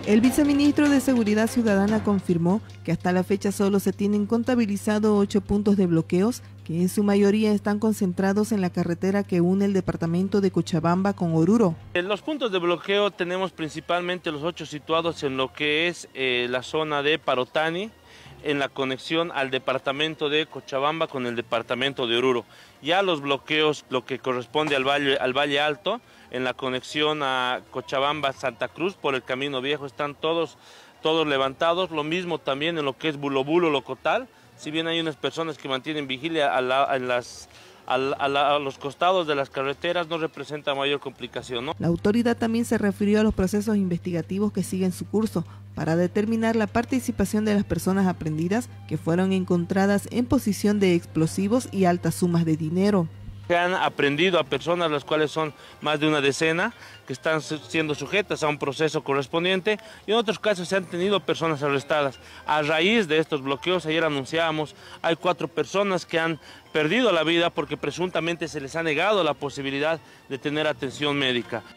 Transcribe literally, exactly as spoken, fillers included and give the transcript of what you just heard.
El viceministro de Seguridad Ciudadana confirmó que hasta la fecha solo se tienen contabilizado ocho puntos de bloqueos, que en su mayoría están concentrados en la carretera que une el departamento de Cochabamba con Oruro. En los puntos de bloqueo tenemos principalmente los ocho situados en lo que es eh, la zona de Parotani, en la conexión al departamento de Cochabamba con el departamento de Oruro. Ya los bloqueos, lo que corresponde al Valle, al Valle Alto, en la conexión a Cochabamba-Santa Cruz por el Camino Viejo, están todos, todos levantados. Lo mismo también en lo que es Bulobulo, Locotal, si bien hay unas personas que mantienen vigilia a, la, a, las, a, la, a, la, a los costados de las carreteras, no representa mayor complicación, ¿no? La autoridad también se refirió a los procesos investigativos que siguen su curso para determinar la participación de las personas aprendidas que fueron encontradas en posición de explosivos y altas sumas de dinero. Se han aprendido a personas, las cuales son más de una decena, que están siendo sujetas a un proceso correspondiente, y en otros casos se han tenido personas arrestadas. A raíz de estos bloqueos, ayer anunciábamos, hay cuatro personas que han perdido la vida porque presuntamente se les ha negado la posibilidad de tener atención médica.